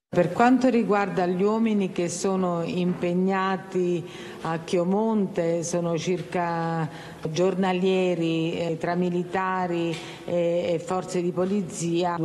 Per quanto riguarda gli uomini che sono impegnati a Chiomonte, sono circa giornalieri tra militari e forze di polizia,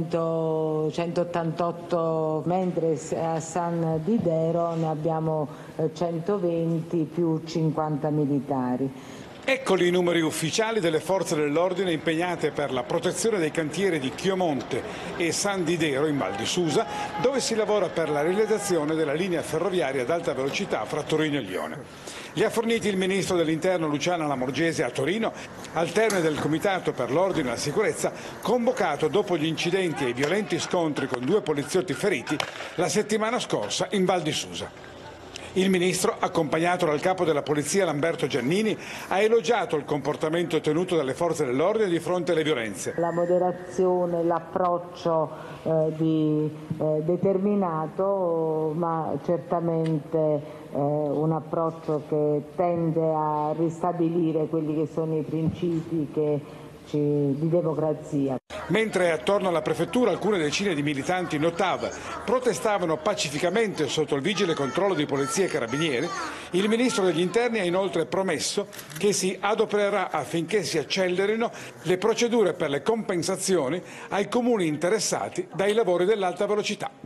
188, mentre a San Didero ne abbiamo 120 più 50 militari. Eccoli i numeri ufficiali delle forze dell'ordine impegnate per la protezione dei cantieri di Chiomonte e San Didero in Val di Susa, dove si lavora per la realizzazione della linea ferroviaria ad alta velocità fra Torino e Lione. Li ha forniti il ministro dell'Interno Luciana Lamorgese a Torino al termine del Comitato per l'Ordine e la Sicurezza convocato dopo gli incidenti e i violenti scontri con 2 poliziotti feriti la settimana scorsa in Val di Susa. Il ministro, accompagnato dal capo della polizia Lamberto Giannini, ha elogiato il comportamento tenuto dalle forze dell'ordine di fronte alle violenze. La moderazione, l'approccio determinato, ma certamente un approccio che tende a ristabilire quelli che sono i principi di democrazia. Mentre attorno alla prefettura alcune decine di militanti Notav protestavano pacificamente sotto il vigile controllo di polizia e carabinieri, il ministro degli interni ha inoltre promesso che si adopererà affinché si accelerino le procedure per le compensazioni ai comuni interessati dai lavori dell'alta velocità.